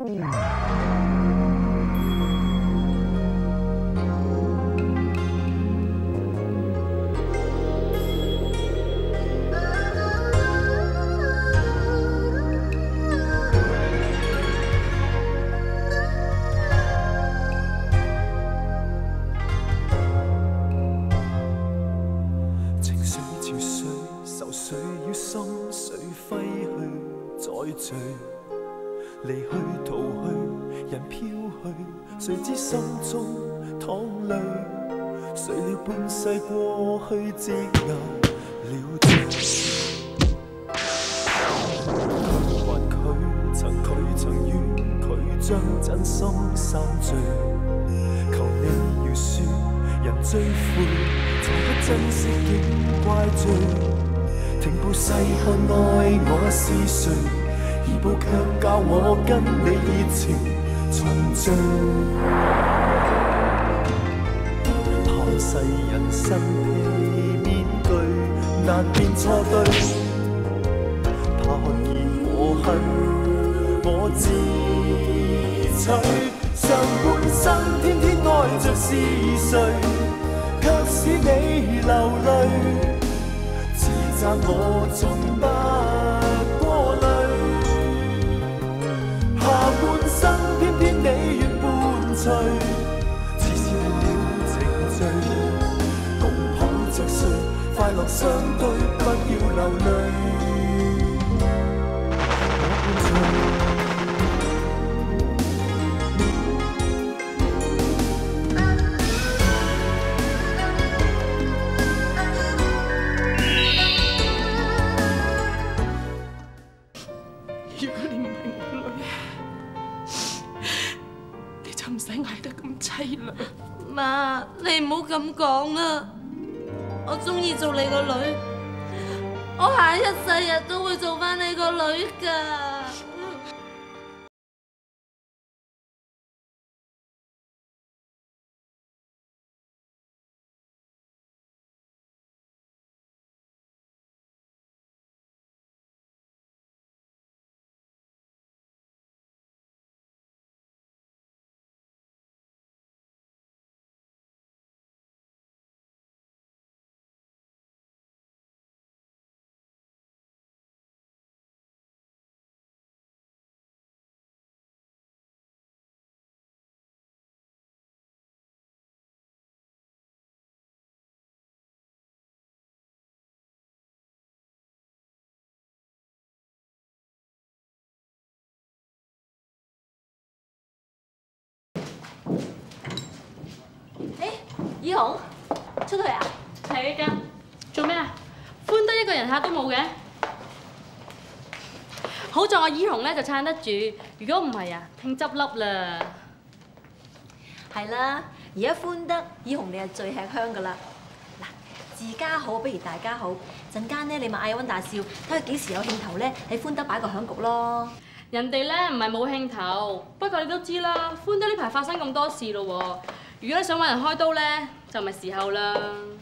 離去逃去，人飄去，誰知心中淌淚，誰料半世過去積壓了罪。還佢曾怨佢將真心散聚，求你饒恕人追悔，從不珍惜竟怪罪，停步細看愛我是誰。二步卻教我跟你熱情重聚，怕世人身披面具，難辨錯對，怕看見我恨我自取，上半生天天愛着是誰，卻使你流淚，自責我總不過濾。下半生偏偏你願伴隨，似是了情序，共抱着睡，快樂相對，不要流淚。 如果你唔係我女，你就唔使捱得咁凄涼。 媽，你唔好咁講啦，我中意做你個女，我下一世日都會做返你個女㗎。 以紅出去啊？ 係㗎，做咩啊？歡德一個人客都冇嘅。好在我以紅咧就撐得住，如果唔係啊，拼執笠啦。 係啦，而家歡德以紅你係最吃香㗎啦。嗱，自家好不如大家好，陣間咧你咪嗌溫大少，睇佢幾時有興頭咧喺歡德擺個響局咯。 人哋咧唔係冇興頭，不過你都知啦，歡德呢排發生咁多事咯喎。如果你想揾人開刀咧，就咪時候啦。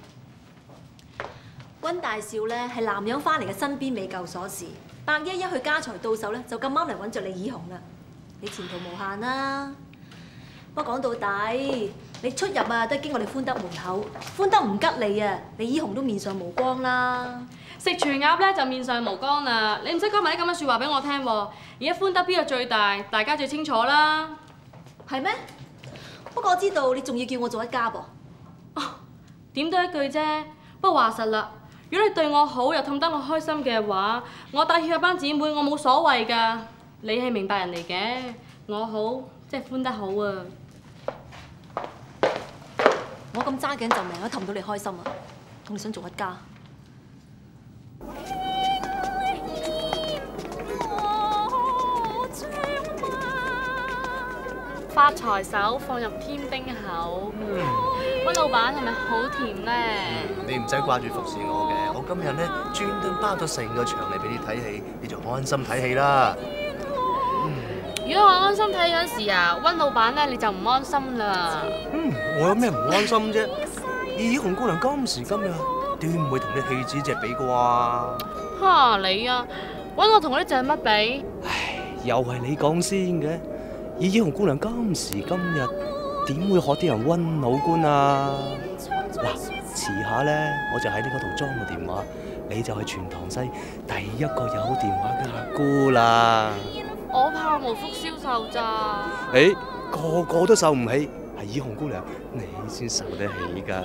溫大少咧係南洋翻嚟嘅身邊未夠鎖匙，百一去家財到手咧，就咁啱嚟揾着你以紅啦。你前途無限啦。不過講到底，你出入啊都係經過你歡德門口，歡德唔吉你啊，你以紅都面上無光啦。 食全鴨咧就面上無光啦，你唔使講埋啲咁嘅説話俾我聽喎。而家歡德邊個最大，大家最清楚啦。 係咩？不過我知道你仲要叫我做一家噃。 哦，點都一句啫。不過話實啦，如果你對我好又氹得我開心嘅話，我帶挈下班姊妹我冇所謂㗎。你係明白人嚟嘅，我好即係歡德好啊。 我咁揸緊就命都氹到你開心啊！咁你想做一家？ 發財手放入天冰口。溫老闆係咪好甜咧？ 你唔使掛住服侍我嘅，我今日咧專登包咗成個場嚟俾你睇戲，你就安心睇戲啦。 如果我安心睇嗰時啊，溫老闆咧你就唔安心啦。 我有咩唔安心啫？以紅姑娘今時今日點會同你戲子隻比啩？ 哈你啊，搵我同嗰啲隻乜比？ 唉，又係你講先嘅。 以以紅姑娘今時今日點會學啲人温老官啊？嗱，遲下咧我就喺呢嗰度裝個電話，你就係全塘西第一個有電話嘅阿姑啦。 我怕無福消受咋。 誒，個個都受唔起，係以紅姑娘你先受得起㗎。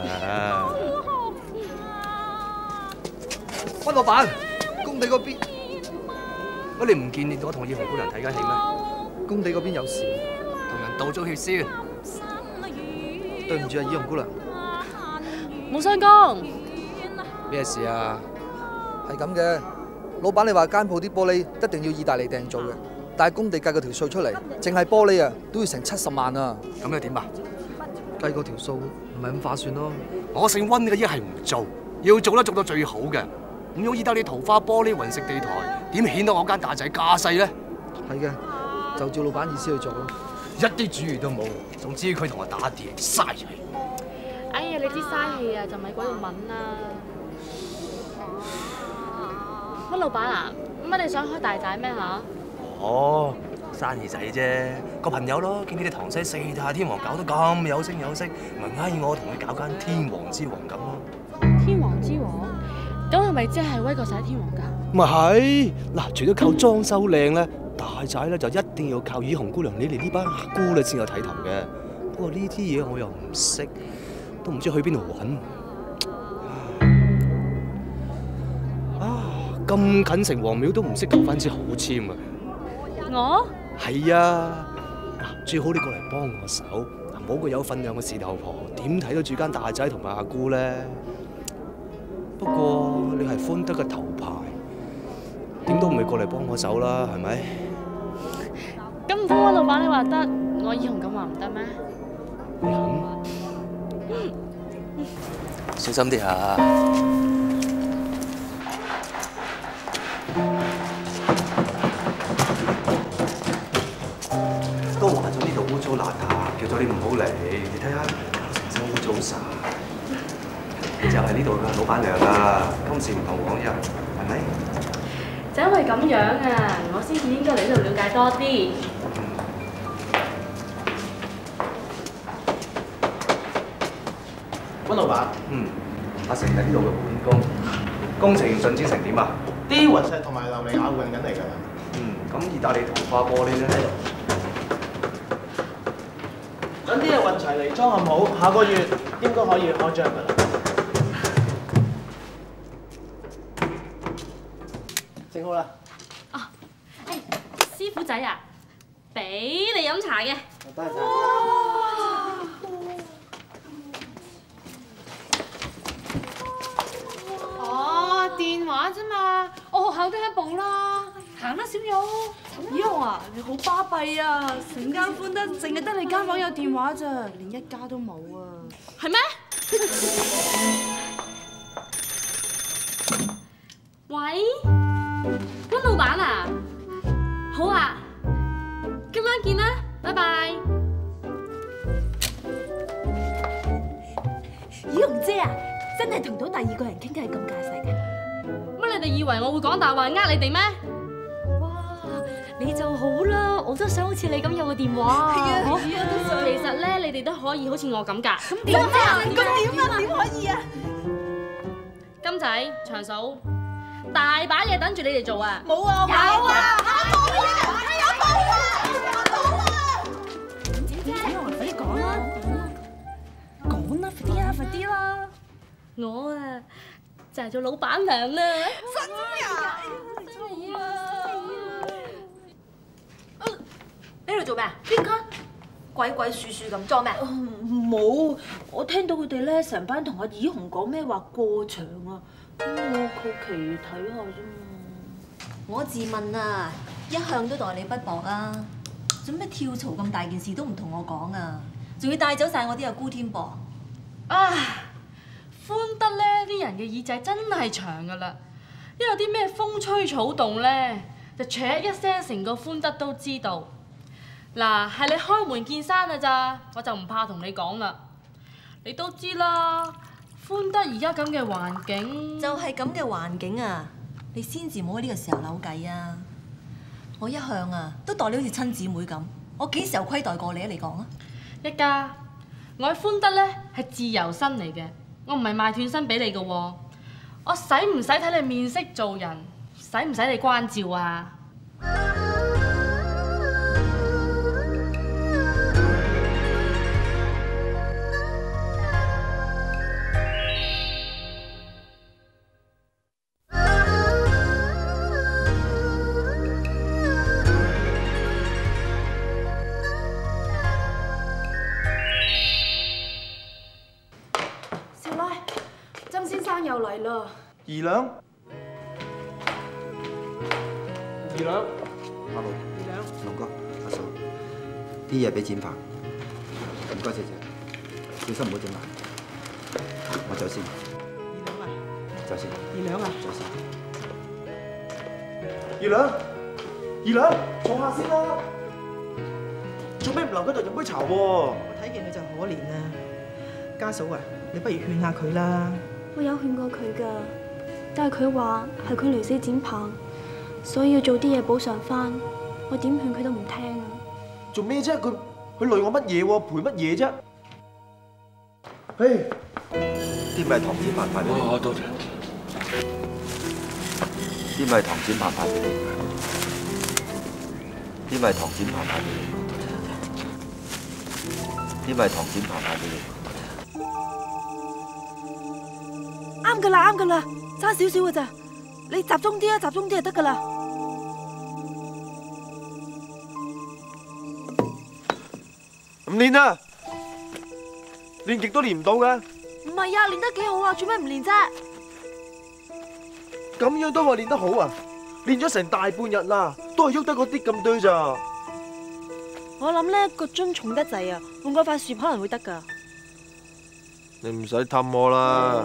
溫老闆，工地嗰邊，你唔見我同以紅姑娘睇緊戲咩？ 工地嗰邊有事， 同人鬥咗血先。 對唔住啊，以紅姑娘。 冇相干。 咩事啊？ 係咁嘅，老闆你話間鋪啲玻璃一定要意大利訂做嘅，但係工地計嗰條數出嚟，淨係玻璃啊都要成70萬啊！ 咁又點啊？ 計嗰條數唔係咁劃算咯。 我姓溫嘅一係唔做，要做得做到最好嘅。唔用意大利桃花玻璃雲石地台，點顯到我間大仔架勢咧？ 係嘅，就照老闆意思去做咯。 一啲主意都冇，總之佢同我打碟嘥氣。 哎呀，你啲嘥氣啊，就咪鬼度問啦。乜老闆啊？乜你想開大仔咩嚇？ 哦，生意仔啫，個朋友咯，見你哋塘西四大天王搞得咁有聲有色，咪嗌我同佢搞間天王之王咁咯。 天王之王？咁係咪即係威過晒天王㗎？ 咪係嗱，除咗靠裝修靚咧，大仔咧就一定要靠以紅姑娘你哋呢班阿姑咧先有睇頭嘅。不過呢啲嘢我又唔識，都唔知去邊度揾。咁近城隍廟都唔識求翻支好籤啊！ 我？ 係啊，嗱，最好你過嚟幫我手，冇個有份量嘅事頭婆，點睇到住間大仔同埋阿姑咧？不過你係歡德嘅頭牌，點都唔會過嚟幫我手啦，係咪？ 咁唔通我老闆你話得，我以紅咁話唔得咩？ 你肯？ 小心啲嚇！ 都話咗呢度污糟邋遢，叫咗你唔好嚟。你睇下，成身污糟晒。你就係呢度嘅老闆娘啦，今時唔同往日，係咪？ 就因為咁樣啊，我先至應該嚟呢度了解多啲。 溫老闆， 阿成係呢度嘅本工，工程進展成點啊？ 啲雲石同埋琉璃瓦運緊嚟㗎。 咁意大利桃花玻璃咧？ 等啲嘢運齊嚟，裝嵌好，下個月應該可以開張㗎啦。整好啦。 啊，誒，師傅仔啊，俾你飲茶嘅。 多謝。 哦，電話啫嘛，我學校都一部啦，行啦小玉。 以紅啊，你好巴閉啊！成間歡德淨係得你間房有電話咋，連一家都冇啊！ 係咩？喂，溫老闆啊，好啊，今晚見啦，拜拜。 以紅姐啊，真係同到第二個人傾偈係咁架勢嘅。 乜你哋以為我會講大話呃你哋咩？ 你就好啦，我都想好似你咁有個電話。係啊， 其實咧，你哋都可以好似我咁㗎。 咁點啊？咁點啊？點可以啊？ 金仔、長嫂，大把嘢等住你哋做啊！ 冇啊！有啊！冇啊！有冇啊！ 以紅，快啲講啦！講啦，快啲啊，快啲啦！ 我啊，就係做老闆娘啦。 真㗎！ 呢度做咩啊？邊間？鬼鬼祟祟咁裝咩？ 冇，我聽到佢哋咧成班同阿以紅講咩話過場啊，咁我好奇睇下啫嘛。 我自問啊，一向都待你不薄啊，做咩跳槽咁大件事都唔同我講啊？仲要帶走晒我啲阿姑添噃。 啊，歡德咧啲人嘅耳仔真係長㗎啦，一有啲咩風吹草動咧，就唰一聲，成個歡德都知道。嗱，係你開門見山㗎咋，我就唔怕同你講啦。你都知啦，歡德而家咁嘅環境， 就係咁嘅環境啊，你先至冇喺呢個時候扭計啊！我一向啊都待你好似親姊妹咁， 我幾時有虧待過你啊？你講啊！ 一家，我喺歡德咧係自由身嚟嘅，我唔係賣斷身俾你嘅喎。我使唔使睇你面色做人？使唔使你關照啊？ 又嚟啦！ 二兩，二兩， 阿龍， 二兩， 龍哥，阿嫂，啲嘢俾展鵬，唔該謝謝，小心唔好整爛。我走先。 二兩啊！ 走先。 二兩啊！ 走先。 二兩，二兩，坐下先啦。做咩唔留喺度飲杯茶喎？ 我睇見你就可憐啦，家嫂啊，你不如勸下佢啦。 我有勸過佢㗎，但係佢話係佢雷死展鵬，所以要做啲嘢補償翻。我點勸佢都唔聽啊！ 做咩啫？佢累我乜嘢喎？賠乜嘢啫？嘿， 啲咪係唐展鵬派俾你。 哇，多謝。 啲咪係唐展鵬派俾你。啲咪係唐展鵬派俾你。啲咪係唐展鵬派俾你。 啱㗎啦，啱㗎啦，差少少㗎咋，你集中啲啊，集中啲就得㗎啦。 唔練啊！練極都練唔到嘅。 唔係啊，練得幾好啊，做咩唔練啫？ 咁樣都話練得好啊？練咗成大半日啦，都係喐得嗰啲咁堆咋。 我諗咧個樽重得滯啊，換嗰塊樹可能會得㗎。 你唔使氹我啦。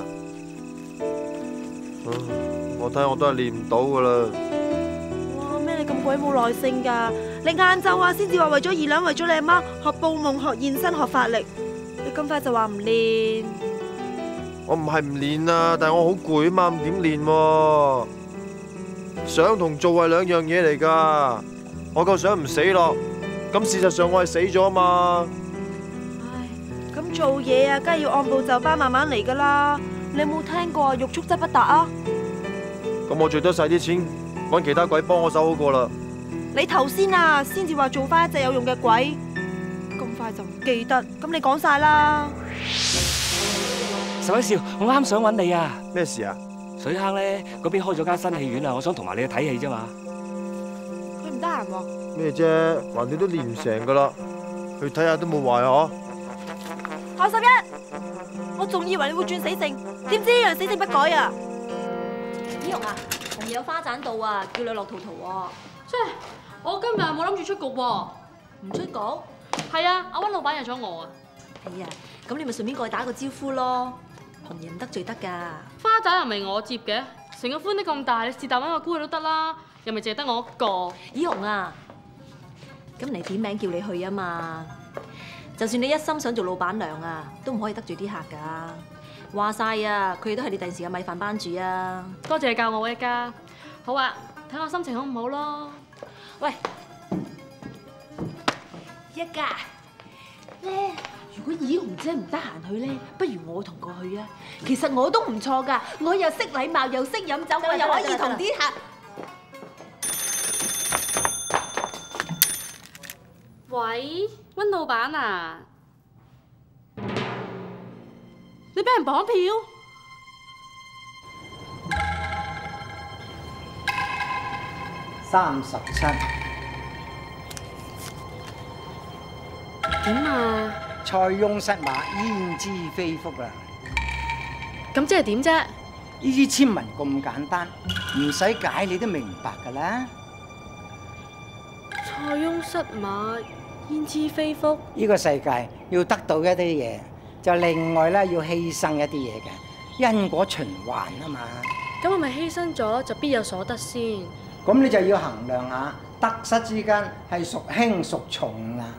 我睇我都係練唔到噶啦。 哇，咩你咁鬼冇耐性㗎？你晏晝啊先至話為咗二兩，為咗你阿媽學報夢、學現身、學法力，你咁快就話唔練？ 我唔係唔練啊，但係我好攰啊嘛，點練喎？想同做係兩樣嘢嚟噶。我夠想唔死咯，咁事實上我係死咗啊嘛。 唉，咁做嘢啊，梗係要按部就班，慢慢嚟㗎啦。你有冇聽過欲速則不達啊？ 咁我最多使啲錢揾其他鬼幫我手好過啦。 你頭先啊，先至話做翻一隻有用嘅鬼，咁快就唔記得，咁你講晒啦。 十一少，我啱想揾你啊！ 咩事啊？ 水坑咧嗰邊開咗間新戲院啊，我想同埋你去睇戲啫嘛。 佢唔得閒喎。 咩啫？橫掂都練唔成噶啦，去睇下都冇壞嗬。 何十一，我仲以為你會轉死性，點知一樣死性不改啊！ 依蓉啊，紅葉有花盞到啊，叫你落圖圖喎。 即係我今日冇諗住出局喎。 唔出局？ 係啊，阿溫老闆約咗我啊。 哎呀，咁你咪順便過去打個招呼咯。紅葉唔得罪得㗎。 花盞又唔係我接嘅，成個歡得咁大，你是但揾個姑去都得啦，又咪淨係得我一個。 依蓉啊，咁你點名叫你去啊嘛？就算你一心想做老闆娘啊，都唔可以得罪啲客㗎。話晒啊，佢哋都係你第時嘅米飯班主啊。 多謝你教我一家。好啊，睇我心情好唔好咯。 喂，一家咧，如果以紅姐唔得閒去咧，不如我同過去啊。其實我都唔錯㗎，我又識禮貌，又識飲酒，我又可以同啲客。 喂，溫老闆啊，你俾人綁票 ？37。 點啊？ 塞翁失馬，焉知非福啦！ 咁即係點啫？ 呢啲簽文咁簡單，唔使解你都明白㗎啦。 塞翁失馬，焉知非福？ 呢個世界要得到一啲嘢，就另外咧要犧牲一啲嘢嘅，因果循環啊嘛。 咁我咪犧牲咗就必有所得先。 咁你就要衡量下得失之間係孰輕孰重啦。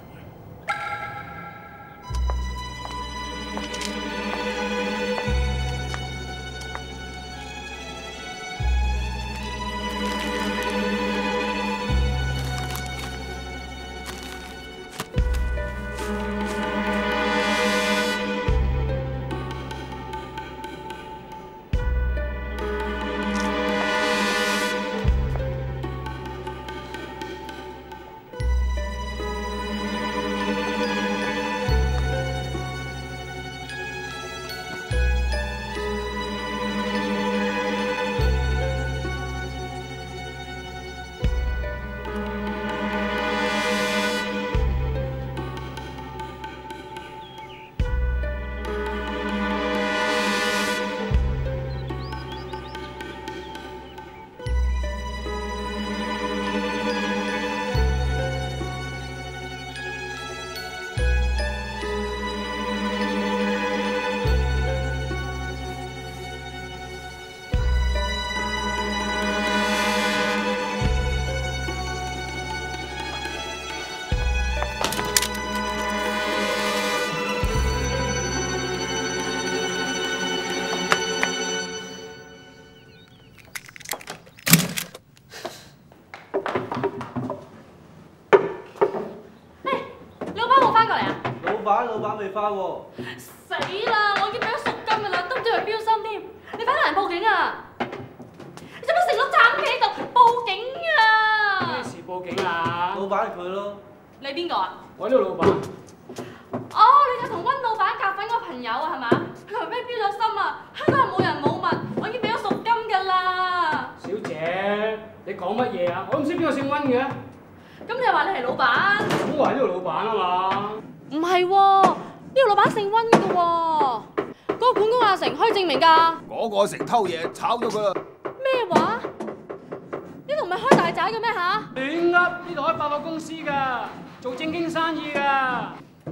老闆未翻喎。 死啦！我已經俾咗贖金㗎啦，都唔知佢標心添。你快啲嚟報警啊！你做乜成碌斬企喺度？報警啊！ 咩事報警啊？老闆係佢咯。 你邊個啊？ 我呢個老闆。 哦，你就同温老闆夾份個朋友啊，係嘛？佢話咩標咗心啊？香港人冇人冇物，我已經俾咗贖金㗎啦。 小姐，你講乜嘢啊？我都唔知邊個姓温嘅。 咁你又話你係老闆？ 唔好話呢個老闆啊嘛。 唔係喎，呢個老闆姓温㗎喎。嗰個管工阿成可以證明㗎。 嗰個阿成偷嘢，炒咗佢啦。 咩話？呢度唔係開大宅嘅咩嚇？ 亂噏！呢度開百貨公司㗎，做正經生意㗎。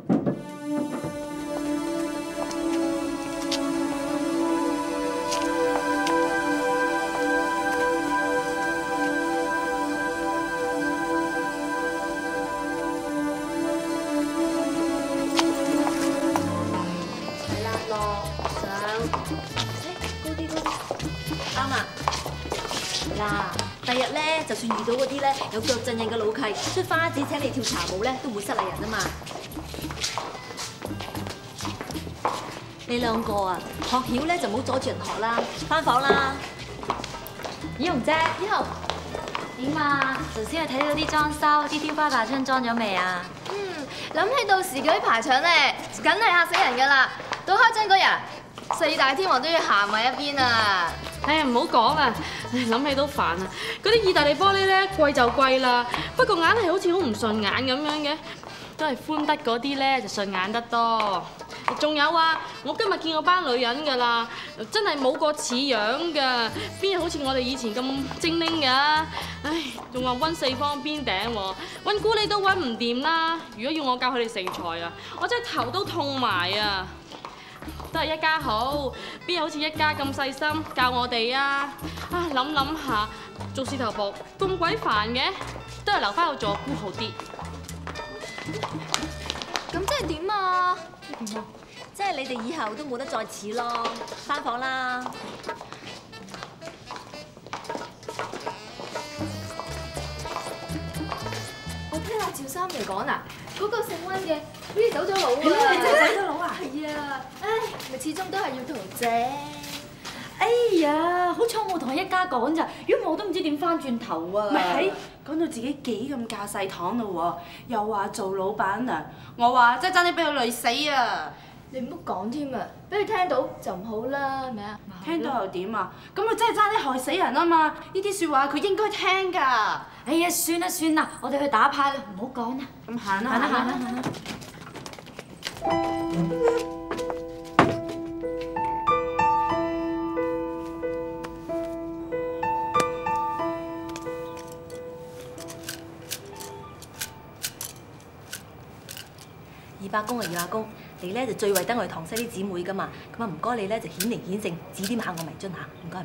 第日咧，就算遇到嗰啲咧有腳震印嘅老契，出花紙請你跳茶舞咧，都唔會失禮人啊嘛。你兩個啊，學曉咧就唔好阻住人學啦，返房啦。 綺蓉姐，依號點啊？頭先去睇到啲裝修，啲天花大窗裝咗未啊？ 諗起到時嗰啲排場咧，梗係嚇死人㗎啦！到開張嗰日，四大天王都要行埋一邊啊！ 哎呀，唔好講啊！諗起都煩啊！嗰啲意大利玻璃咧貴就貴啦，不過硬係好似好唔順眼咁樣嘅，都係寬得嗰啲咧就順眼得多。仲有啊，我今日見過班女人㗎啦，真係冇個似樣㗎，邊有好似我哋以前咁精靈㗎？唉，仲話溫四方邊頂喎，溫咕你都溫唔掂啦！如果要我教佢哋成才啊，我真係頭都痛埋啊！都係一家好，邊有好似一家咁細心教我哋啊！諗下，做事頭婆咁鬼煩嘅，都係留翻度做姑好啲。 咁即係點啊？ 即係你哋以後都冇得再似咯，返房啦。 我聽阿趙三嚟講啊，嗰個姓温嘅好似走咗佬啊！ 你真係走咗佬啊？ 係啊，唉，咪始終都係要同姐。 哎呀，好彩我同佢一家講咋，如果我都唔知點翻轉頭啊！ 咪係講到自己幾咁架勢堂咯喎，又話做老闆娘，我話真係爭啲俾佢累死啊！ 你唔好講添啊，俾佢聽到就唔好啦，係咪啊？ 聽到又點啊？咁佢真係爭啲害死人啊嘛！呢啲説話佢應該聽㗎。 哎呀，算啦，我哋去打牌啦，唔好講啦。 咁行啦，行啦。 二伯公啊，二阿公，你咧就最為得我哋堂西啲姊妹噶嘛，咁啊唔該你咧就顯靈顯聖，指點下我迷津嚇，唔該。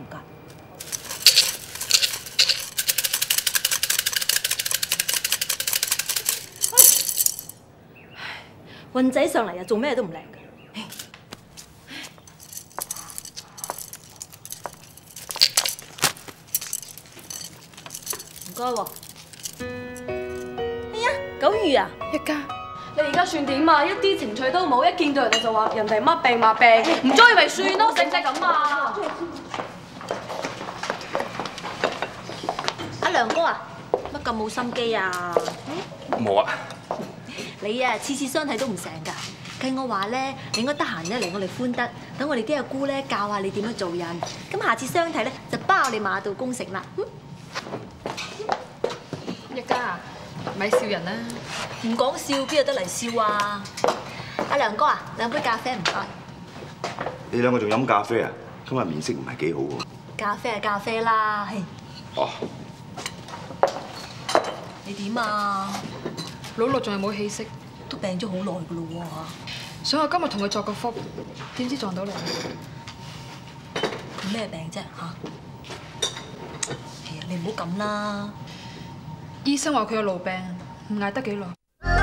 運仔上嚟啊，做咩都唔靚嘅。唔該喎。哎呀，狗魚啊！ 一家你而家算點啊？一啲情趣都冇，一見到人哋就話人哋乜病乜病，唔中意咪算咯，使唔使咁啊？ 阿良哥啊，乜咁冇心機啊？ 冇啊！ 你啊，次次相睇都唔成㗎。計我話咧，你應該得閒咧嚟我哋歡德，等我哋啲阿姑咧教下你點樣做人。咁下次相睇咧就包你馬到功成啦。 一家咪笑人啦！ 唔講笑邊有得嚟笑啊？阿良哥啊，兩杯咖啡唔該。 你兩個仲飲咖啡啊？今日面色唔係幾好喎。 咖啡係咖啡啦，係。 哦。 你點啊？ 老陸仲係冇氣息， 都病咗好耐㗎咯喎。 想我今日同佢作個福，點知撞到你？ 佢咩病啫嚇？係啊，你唔好咁啦。 醫生話佢有癆病，唔捱得幾耐。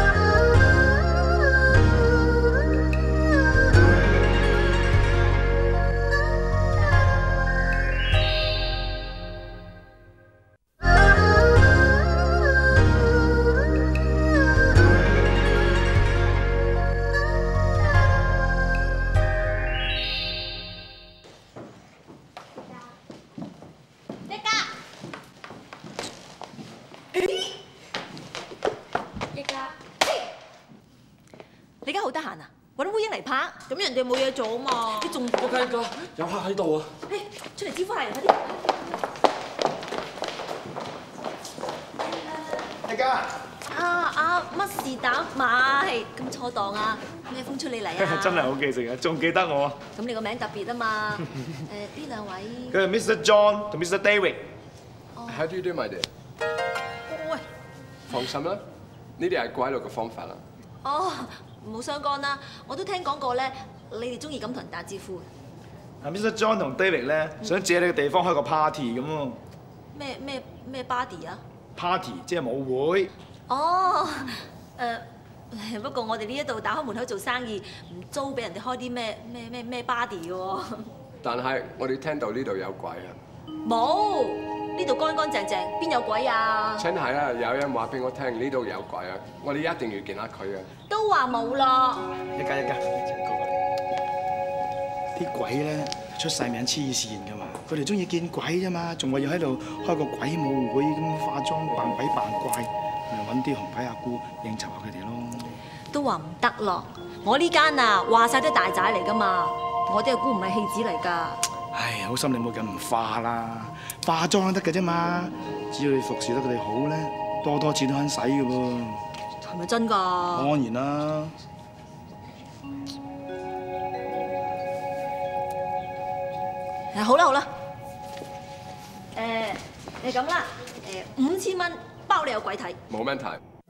你而家好得閒啊？揾烏蠅嚟拍，咁人哋冇嘢做啊嘛。你仲我睇過，有客喺度啊！ 出嚟招呼客人快啲！ 大家乜事打馬係咁錯檔啊？咩風出你嚟啊？ 真係好記性啊，仲記得我。 咁你個名特別啊嘛。呢兩位佢係 Mr. John 同 Mr. David。 How do you do, my dear？ 喂， 放心啦，呢啲係鬼佬嘅方法啦。 哦，冇相干啦，我都聽講過咧，你哋中意咁同人打招呼。 Mr. John 同 David 咧想借你個地方開個 party 咁喎。 咩 body 啊 ？Party 即係舞會。 哦，不過我哋呢一度打開門口做生意，唔租俾人哋開啲咩 body 嘅喎。 但係我哋聽到呢度有鬼啊！ 冇，呢度乾乾淨淨，邊有鬼啊？ 真係啊！有人話俾我聽呢度有鬼啊！我哋一定要見下佢啊！ 都話冇咯。 一家，請過嚟。啲鬼咧出晒名黐線㗎嘛，佢哋中意見鬼啫嘛，仲話要喺度開個鬼舞會咁化妝扮鬼扮怪，咪揾啲紅牌阿姑應酬下佢哋咯。 都話唔得咯，我呢間啊話晒都大宅嚟㗎嘛，我啲阿姑唔係戲子嚟㗎。 唉，好心你冇咁唔化啦，化妝都得嘅啫嘛，只要你服侍得佢哋好咧，多錢都肯使嘅噃。 係咪真㗎？ 當然啦。 好啦，你咁啦，5000蚊包你有鬼睇。 冇問題。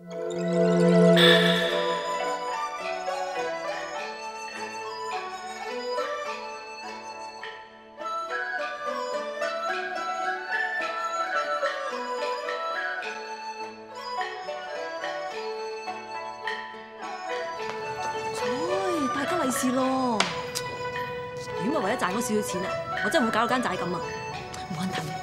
大家利是咯，點啊為咗賺嗰少少錢啊？我真係唔會搞到間仔咁啊！冇問題。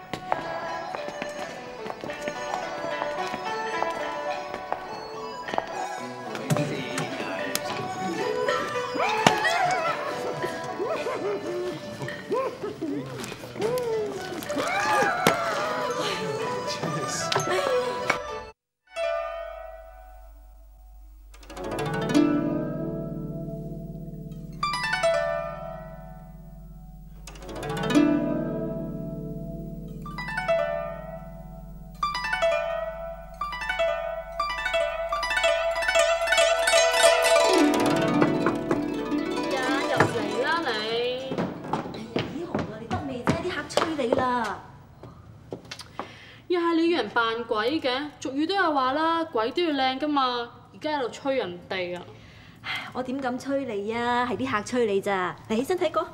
扮鬼嘅，俗語都有話啦，鬼都要靚噶嘛，而家喺度吹人哋啊！ 我點敢吹你啊？係啲客吹你咋？嚟起身睇過。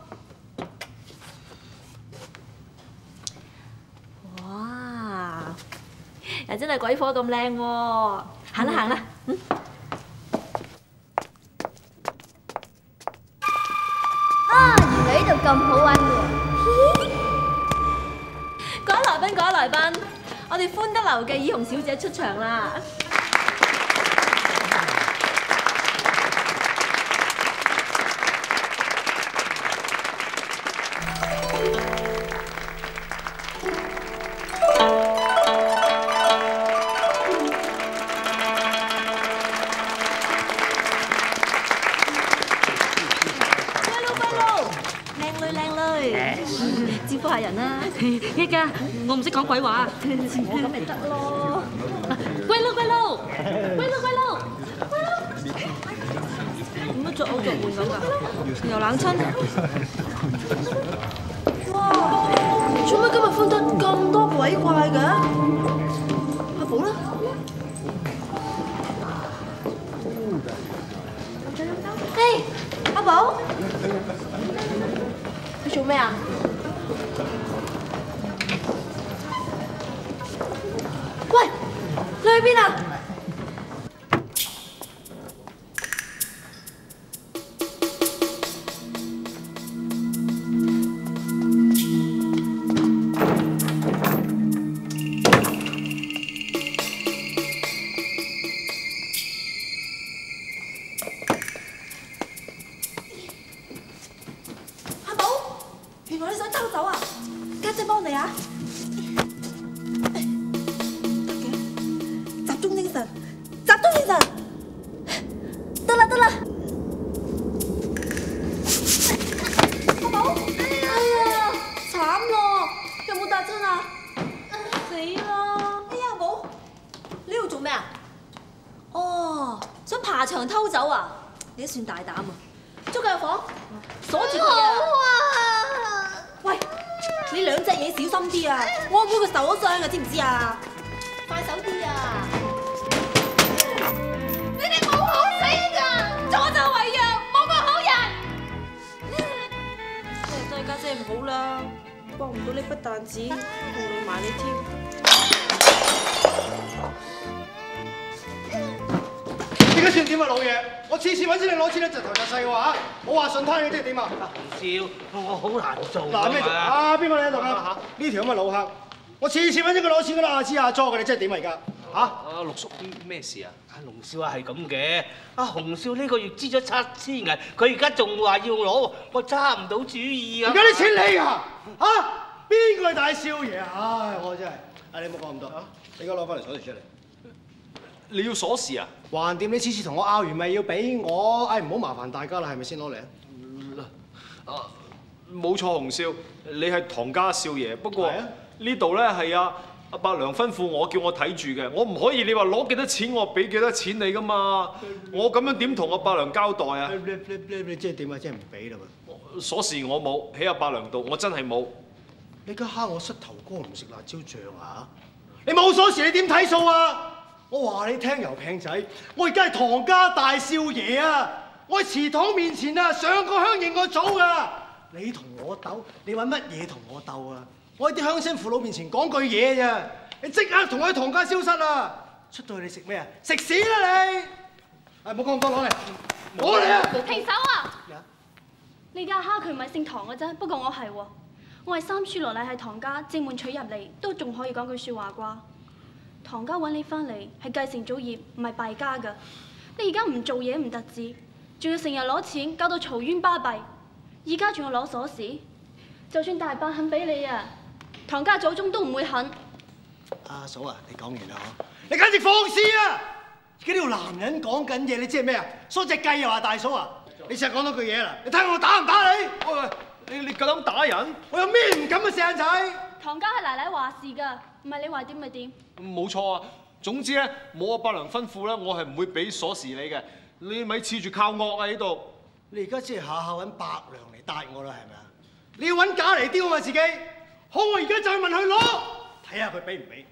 哇！又真係鬼火咁靚喎！行啦行啦， 原來呢度咁好玩喎！ 各位來賓，我哋歡德樓嘅以紅小姐出場啦！ 人啦。 一家，我唔識講鬼話。 我咁咪得咯。 龜佬，龜佬，龜佬，龜佬，龜佬。 點解着好着換咁㗎？又冷親。 哇！做乜今日歡得咁多鬼怪嘅？阿寶啦。嘿，阿寶，你做咩啊？喂，你去邊啊？ 爬牆偷走啊！你都算大膽啊！捉佢入房，鎖住佢啊！喂，你兩隻嘢小心啲啊！我阿妹佢受咗傷啊，知唔知啊？快手啲啊！ 你哋冇好死㗎，助紂為虐，冇個好人。 真係家姐唔好啦，幫唔到你不但止，仲累埋你添。 而家算點啊，老爺？我次次揾錢你攞錢咧，窒頭窒勢嘅話，我話順攤嘅即係點啊？ 笑，我好難做嗱咩做啊？邊個你喺度啊？呢條咁嘅老客，我次次揾咗佢攞錢，佢都阿支阿佐嘅，你真係點啊而家？嚇？ 阿陸叔咩事啊？阿龍少啊係咁嘅，阿洪少呢個月支咗7,000銀，佢而家仲話要攞，我揸唔到主意啊！ 而家啲錢你㗎嚇？邊個係大少爺啊？唉，我真係，你唔好講咁多啊！你而家攞翻嚟鎖匙出嚟。 你要鎖匙啊？ 橫掂你次次同我拗完咪要俾我，唉唔好麻煩大家啦，係咪先攞嚟啊？ 冇錯，洪少，你係唐家少爺。不過呢度咧係阿伯娘吩咐我叫我睇住嘅，我唔可以你話攞幾多錢我俾幾多錢你噶嘛？我咁樣點同阿伯娘交代啊？ 你即係點啊？即係唔俾啦喎！ 鎖匙我冇，喺阿伯娘度我真係冇。 你而家蝦我膝頭哥唔食辣椒醬啊？你冇鎖匙你點睇數啊？我話你聽，油餅仔，我而家係唐家大少爺啊！我喺祠堂面前啊，上個香認我祖㗎。你同我鬥，你揾乜嘢同我鬥啊？我喺啲鄉親父老面前講句嘢咋，你即刻同我喺唐家消失啊！出到去你食咩啊？食屎啦你！唔好講咁多，攞嚟，攞嚟啊！ 停手啊！你家蝦佢唔係姓唐嘅啫，不過我係喎，我係三書羅禮喺唐家正門娶入嚟，都仲可以講句説話啩。唐家揾你翻嚟係繼承祖業，唔係敗家㗎。你而家唔做嘢唔特止，仲要成日攞錢，搞到嘈冤巴閉。而家仲要攞鎖匙，就算大伯肯俾你啊，唐家祖宗都唔會肯。 阿嫂啊，你講完啦嗬？你簡直放肆啊！而家呢個男人講緊嘢，你知係咩啊？梳隻雞又話大嫂啊！你成日講多句嘢啦，你睇下我打唔打你？喂，你夠膽打人？我有咩唔敢啊，四眼仔！ 唐家係奶奶話事㗎，唔係你話點咪點。 冇錯啊！總之咧，冇阿伯娘吩咐咧，我係唔會俾鎖匙你嘅。你咪恃住靠惡啊喺度！ 你而家即係下下揾伯娘嚟答我啦，係咪啊？你要揾假嚟刁嘛自己？好，我而家就去問佢攞，睇下佢俾唔俾。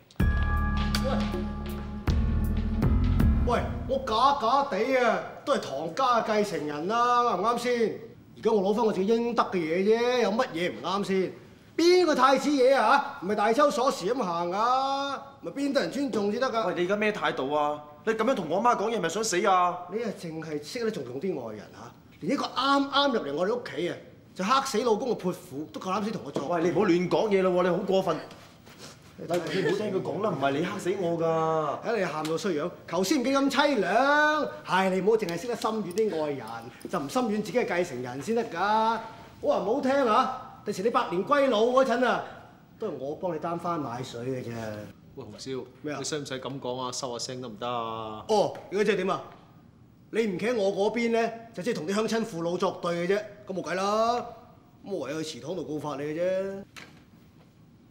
喂，我假假地啊，都係唐家嘅繼承人啦，啱唔啱先？而家我攞翻我自己應得嘅嘢啫，有乜嘢唔啱先？邊個太子爺啊？唔係大抽鎖匙咁行啊？咪邊得人尊重先得㗎？ 喂，你而家咩態度啊？你咁樣同我媽講嘢，咪想死啊？ 你係淨係識得重用啲外人嚇，連一個啱啱入嚟我哋屋企啊，就嚇死老公嘅潑婦都夠膽死同我做。 喂，你唔好亂講嘢啦喎！你好過分。你唔好聽佢講啦，唔係你嚇死我㗎。 睇你喊到衰樣，頭先唔幾咁凄涼。係你唔好淨係識得心軟啲外人，就唔心軟自己係繼承人先得㗎。好話唔好聽啊！第時你百年歸老嗰陣啊，都係我幫你擔翻奶水嘅啫。 喂，洪少，咩啊？你使唔使咁講啊？收下聲得唔得啊？ 哦，而家即係點啊？你唔企喺我嗰邊咧，就即係同啲鄉親父老作對嘅啫。咁冇計啦，咁我唯有去祠堂度告發你嘅啫。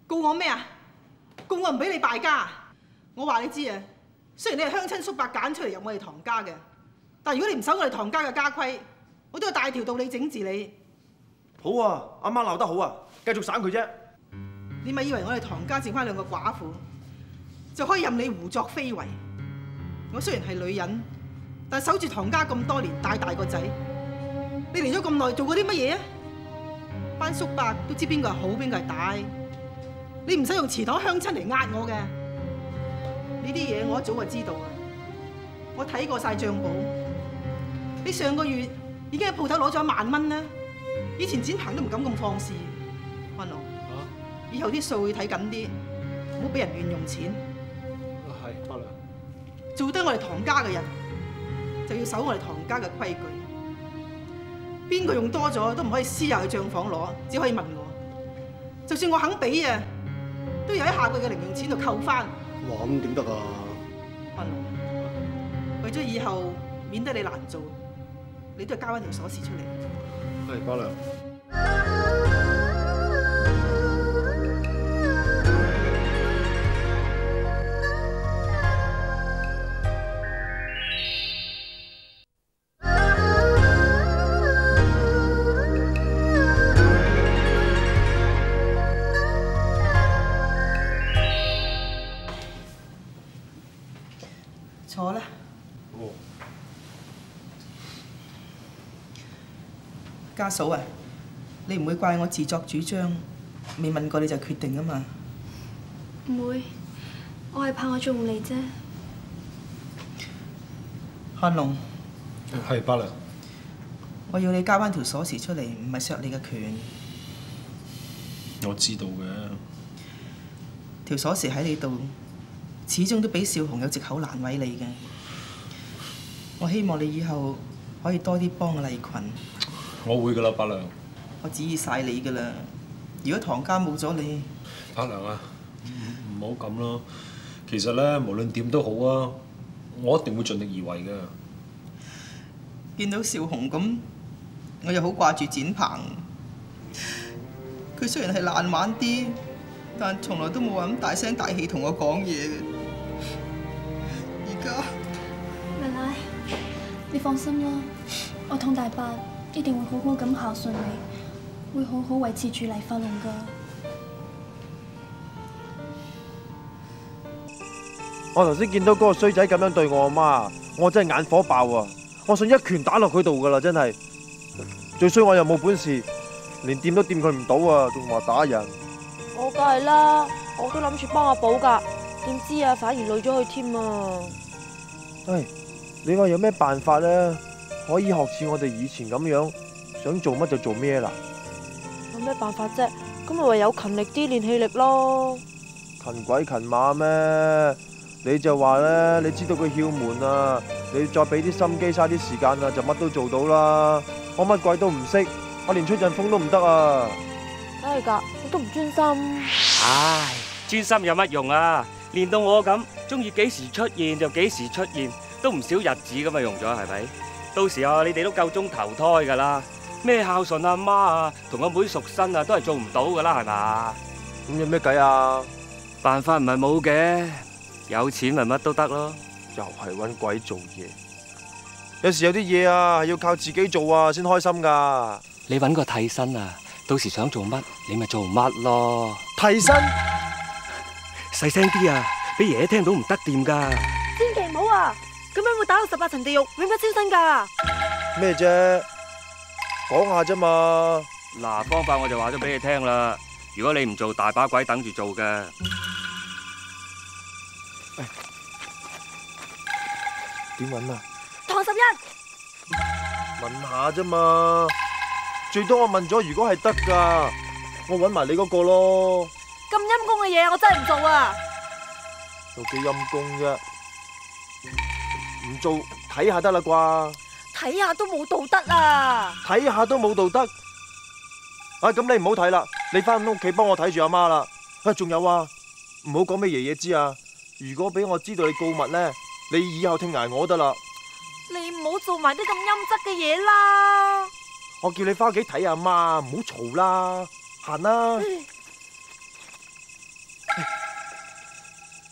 告我咩啊？告我唔俾你敗家。我話你知啊，雖然你係鄉親叔伯揀出嚟入我哋唐家嘅，但如果你唔守我哋唐家嘅家規，我都有大條道理整治你。 好啊，阿媽鬧得好啊，繼續省佢啫。 你咪以為我哋唐家剩翻2個寡婦，就可以任你胡作非為？我雖然係女人，但守住唐家咁多年，大個仔，你嚟咗咁耐，做過啲乜嘢啊？班叔伯都知邊個係好，邊個係大，你唔使用祠堂鄉親嚟呃我嘅。呢啲嘢我一早就知道啊！我睇過晒帳簿，你上個月已經喺鋪頭攞咗1萬蚊啦。以前展鵬都唔敢咁放肆。安龍，以後啲數要睇緊啲，唔好俾人亂用錢。 係，伯娘。 做得我哋唐家嘅人，就要守我哋唐家嘅規矩。邊個用多咗都唔可以私下去帳房攞，只可以問我。就算我肯俾啊，都要喺下個月嘅零用錢度扣翻。 哇，咁點得啊？ 安龍，為咗以後免得你難做，你都係交翻條鎖匙出嚟。 係，伯娘。 坐啦。家嫂啊，你唔會怪我自作主張，未問過你就決定啊嘛？ 唔會，我係怕我做唔嚟啫。 漢龍， 係，伯娘。 我要你交翻條鎖匙出嚟，唔係削你嘅權。 我知道嘅。 條鎖匙喺你度，始終都俾少雄有藉口難為你嘅。我希望你以後可以多啲幫麗群。 我會噶啦，伯娘。 我指意晒你噶啦。如果唐家冇咗你， 伯娘啊，唔好咁咯。其實咧，無論點都好啊，我一定會盡力而為噶。 見到少雄咁，我又好掛住展鵬。佢雖然係爛玩啲，但從來都冇話咁大聲大氣同我講嘢嘅。而家， 奶奶，你放心啦，我同大伯一定會好好咁孝順你，會好好維持住黎發龍噶。 我頭先見到嗰個衰仔咁樣對我阿媽，我真係眼火爆啊！我想一拳打落佢度噶啦，真係。最衰我又冇本事，連掂都掂佢唔到啊，仲話打人。 我梗係啦，我都諗住幫阿寶噶，點知啊反而累咗佢添啊！ 唉，你話有咩辦法咧？可以學似我哋以前咁樣，想做乜就做咩啦？ 有咩辦法啫？咁咪唯有勤力啲練氣力咯。 勤鬼勤馬咩？你就話咧，你知道佢竅門啊，你再俾啲心機，嘥啲時間啊，就乜都做到啦。我乜鬼都唔識，我連吹陣風都唔得啊！ 梗係㗎，我都唔專心。 唉，專心有乜用啊？練到我咁，中意幾時出現就幾時出現，都唔少日子咁啊用咗，係咪？到時候你哋都夠鐘投胎㗎啦。咩孝順阿媽啊，同阿妹贖身啊，都係做唔到㗎啦，係嘛？ 咁有咩計啊？ 辦法唔係冇嘅，有錢咪乜都得咯。 又係搵鬼做嘢。有時有啲嘢啊，要靠自己做啊，先開心噶。 你搵個替身啊，到時想做乜，你咪做乜咯。 替身？ 細聲啲啊，俾爺爺聽到唔得掂噶。 千祈唔好啊，咁樣會打到18層地獄，永不超生噶。 咩啫？講下啫嘛。 嗱，方法我就話咗俾你聽啦。如果你唔做，大把鬼等住做嘅。 點搵啊？ 唐11。 問下啫嘛，最多我問咗，如果係得噶，我搵埋你嗰個咯。 咁陰公嘅嘢，我真係唔做啊！ 有幾陰公啫？唔做睇下得啦啩？ 睇下都冇道德啊！ 睇下都冇道德。啊，咁你唔好睇啦，你翻屋企幫我睇住阿媽啦。啊，仲有啊，唔好講俾爺爺知啊。如果俾我知道你告密咧，你以後聽挨我得啦。 你唔好做埋啲咁陰質嘅嘢啦！ 我叫你翻屋企睇阿媽，唔好嘈啦，行啦。 唉，你放心啦，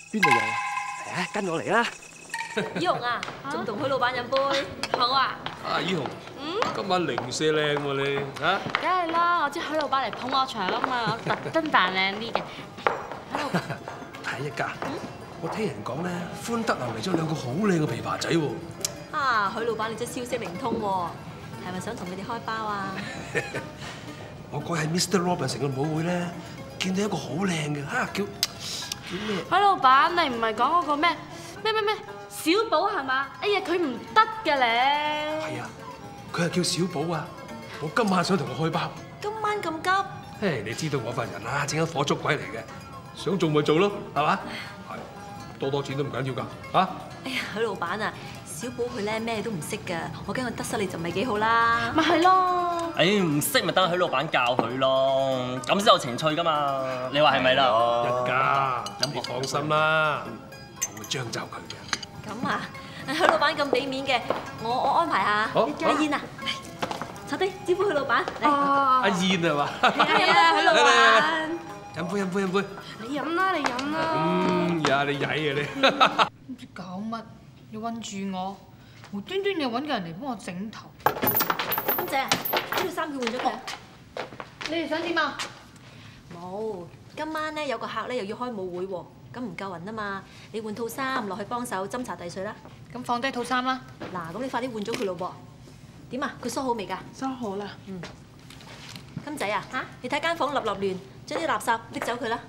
邊度有啊？ 嚟啊，跟我嚟啦！ 依紅啊，仲同許老闆飲杯？ 好啊！ 阿依紅，今晚零舍靚喎你嚇。 梗係啦，我知許老闆嚟捧我場啊嘛，我特登扮靚啲嘅。 睇一家，我聽人講咧，歡德樓嚟咗2個好靚嘅琵琶仔喎。 啊，許老闆你真消息靈通喎，係咪想同佢哋開包啊？ 我嗰日喺 Mr. Robinson 嘅舞會咧，見到一個好靚嘅嚇，叫咩？ 許老闆，你唔係講嗰個咩小寶係嘛？哎呀，佢唔得嘅咧。 係啊，佢係叫小寶啊！我今晚想同佢開包。 今晚咁急？ 嘿，你知道我份人啊，正一火燭鬼嚟嘅，想做咪做咯，係嘛？係，多錢都唔緊要㗎，嚇！ 哎呀，許老闆啊，小寶佢咧咩都唔識㗎，我驚佢得失你就唔係幾好啦。 咪係咯。 哎，唔識咪等許老闆教佢咯，咁先有情趣㗎嘛？你話係咪啦？ 一家，你放心啦，我會將就佢嘅。 咁啊，許老闆咁俾面嘅，我安排下。 好， 阿燕啊，坐低招呼許老闆。 阿燕係嘛？ 係啊，許老闆。 飲杯飲杯飲杯。 你飲啦，你飲啦。 呀，你曳啊你！ 唔知搞乜，你韞住我，無端端又揾個人嚟幫我整頭。 金姐，呢套衫佢換咗佢。 你哋想點啊？ 冇，今晚咧有個客咧又要開舞會喎，咁唔夠人啊嘛，你換套衫落去幫手斟茶遞水啦。 咁放低套衫啦。 嗱，咁你快啲換咗佢咯噃。點啊？佢梳好未㗎？ 梳好啦。 金仔啊，你睇間房立亂，將啲垃圾拎走佢啦。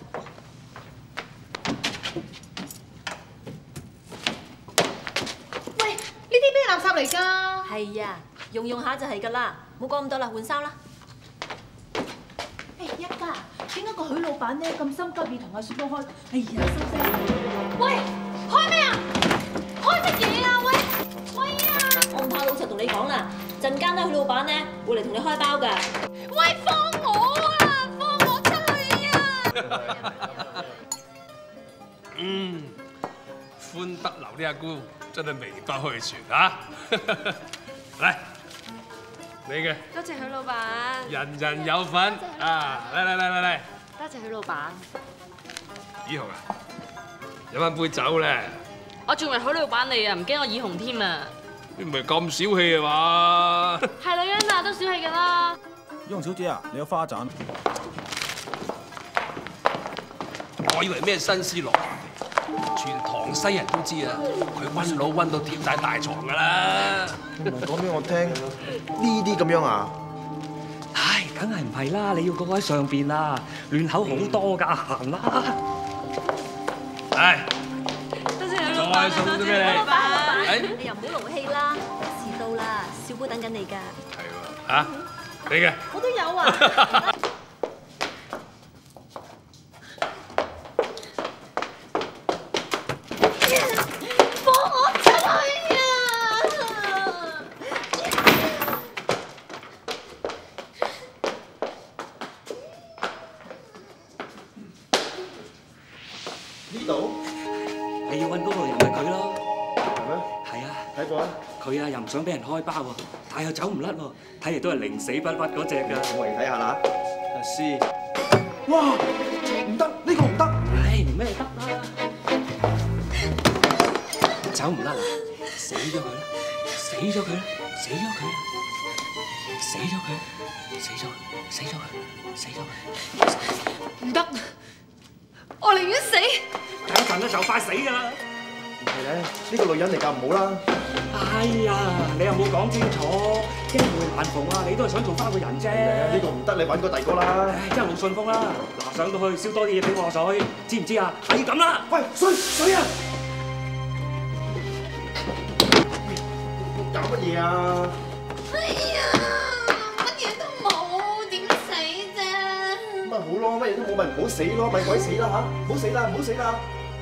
喂，呢啲咩垃圾嚟㗎？ 係啊，用下就係㗎啦，冇講咁多啦，換衫啦。 誒，一家，點解個許老闆咧咁心急要同阿雪哥開？哎呀，收聲！ 喂，開咩啊？開乜嘢啊？喂啊！ 我唔怕老實同你講啦，陣間咧許老闆咧會嚟同你開包㗎。 喂，放我啊！放我出去啊！ 歡德樓呢阿姑真係名不虛傳啊！嚟，你嘅。 多謝許老闆。 人人有份啊！嚟！ 多謝許老闆。 以紅啊，飲翻杯酒咧。 我仲以為許老闆你啊，唔驚我耳紅添啊！ 你唔係咁小氣啊嘛？ 係女人啊，都小氣㗎啦。 依紅小姐啊，你有花盞？ 我以為咩新思路，全塘西人都知啊！佢溫佬溫到貼晒大床㗎啦！ 你唔係講俾我聽呢啲咁樣啊？ 唉，梗係唔係啦！你要嗰個喺上邊啊，亂口好多㗎，行啦！ 唉， 多謝許老闆， 送啲咩你？ 你又唔好勞氣啦，遲到啦，小寶等緊你㗎。 係喎，嚇你嘅。 我都有啊。 放我出去啊！ 呢度？ 你要揾嗰個人咪佢咯。 係咩？ 係啊。 睇過啊。 佢啊又唔想俾人開包喎，但又走唔甩喎，睇嚟都係寧死不屈嗰只㗎。 我嚟睇下啦。阿師。哇！唔得，呢個唔得。 唉，唔咩得啦。走唔甩啊！死咗佢啦！死咗佢啦！死咗佢啦！死咗佢！死咗佢！死咗佢！死咗佢！ 唔得，我寧願死。 等一陣啦，就快死㗎啦！ 唔係咧，呢個女人嚟㗎，唔好啦。 哎呀，你又冇講清楚，機會難逢啊！你都係想做翻個人啫。 呢個唔得，你揾個第二個啦。 唉，一路順風啦！嗱，上到去燒多啲嘢俾我水，知唔知啊？係咁啦！ 喂，水啊！搞乜嘢啊？ 哎呀，乜嘢都冇，點死啫？ 咁咪好咯，乜嘢都冇咪唔好死咯，咪鬼死啦嚇！唔好死啦，唔好死啦！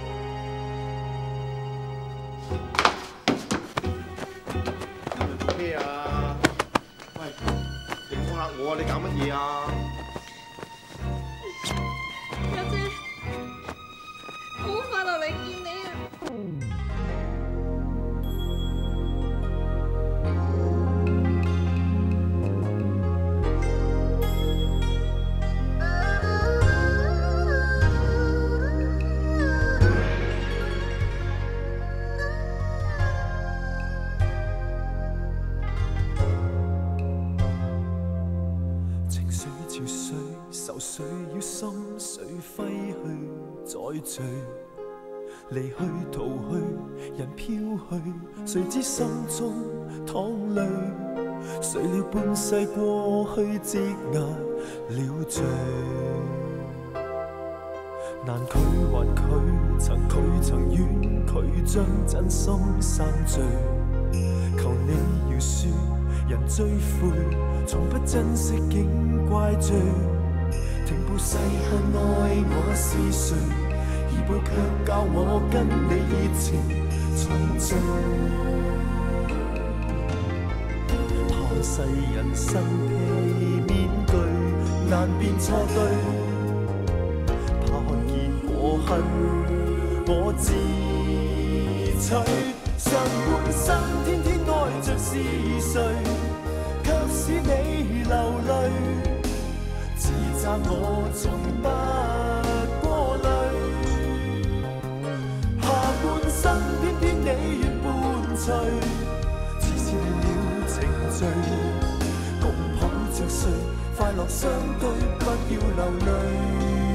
咩啊？喂，你唔好嚇我啊！你搞乜嘢啊？ 家姐，好快樂嚟見你啊！ 愁誰要心碎揮去再聚，離去逃去人飄去，誰知心中淌淚，誰料半世過去積壓了罪，難拒還拒，曾婉拒將真心散聚，求你饒恕人追悔，從不珍惜竟怪罪，停步細看愛我是誰，而步卻教我跟你熱情重聚，嘆世人生披面具，難辨錯對，怕看見我恨我自取，上半生天天愛着是誰，卻使你流淚，自責我從不過濾，下半生偏偏你願伴隨，似是亂了程序，共抱着睡，快樂相對，不要流淚。